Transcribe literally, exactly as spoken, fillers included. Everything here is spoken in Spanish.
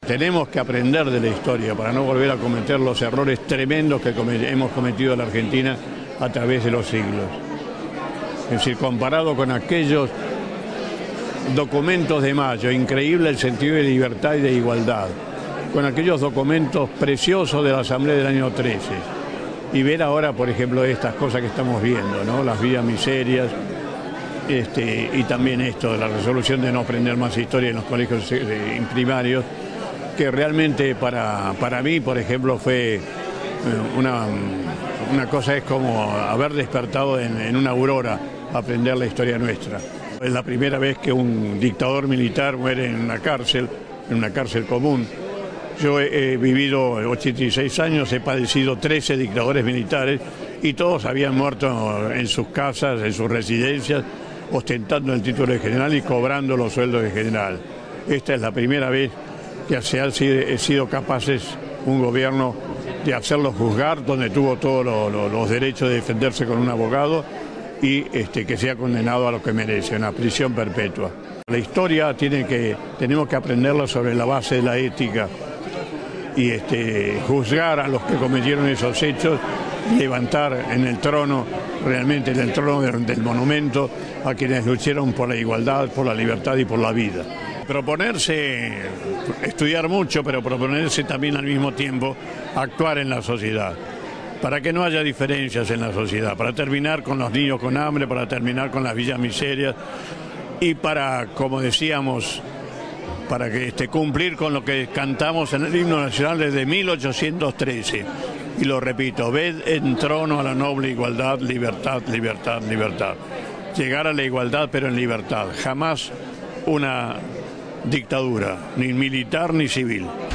Tenemos que aprender de la historia para no volver a cometer los errores tremendos que hemos cometido en la Argentina a través de los siglos. Es decir, comparado con aquellos documentos de Mayo, increíble el sentido de libertad y de igualdad, con aquellos documentos preciosos de la Asamblea del año trece, y ver ahora, por ejemplo, estas cosas que estamos viendo, ¿no? Las vidas miserias, este, y también esto de la resolución de no aprender más historia en los colegios eh, primarios, que realmente para, para mí, por ejemplo, fue una, una cosa, es como haber despertado en, en una aurora, aprender la historia nuestra. Es la primera vez que un dictador militar muere en una cárcel, en una cárcel común. Yo he, he vivido ochenta y seis años, he padecido trece dictadores militares y todos habían muerto en sus casas, en sus residencias, ostentando el título de general y cobrando los sueldos de general. Esta es la primera vez que se han sido, sido capaces un gobierno de hacerlo juzgar, donde tuvo todos lo, lo, los derechos de defenderse con un abogado y este, que sea condenado a lo que merece, una prisión perpetua. La historia tiene que, tenemos que aprenderla sobre la base de la ética y este, juzgar a los que cometieron esos hechos, levantar en el trono, realmente en el trono del, del monumento, a quienes lucharon por la igualdad, por la libertad y por la vida. Proponerse, estudiar mucho, pero proponerse también al mismo tiempo actuar en la sociedad, para que no haya diferencias en la sociedad, para terminar con los niños con hambre, para terminar con las villas miserias y para, como decíamos, para que este, cumplir con lo que cantamos en el himno nacional desde mil ochocientos trece. Y lo repito, ved en trono a la noble igualdad, libertad, libertad, libertad. Llegar a la igualdad pero en libertad, jamás una dictadura, ni militar ni civil.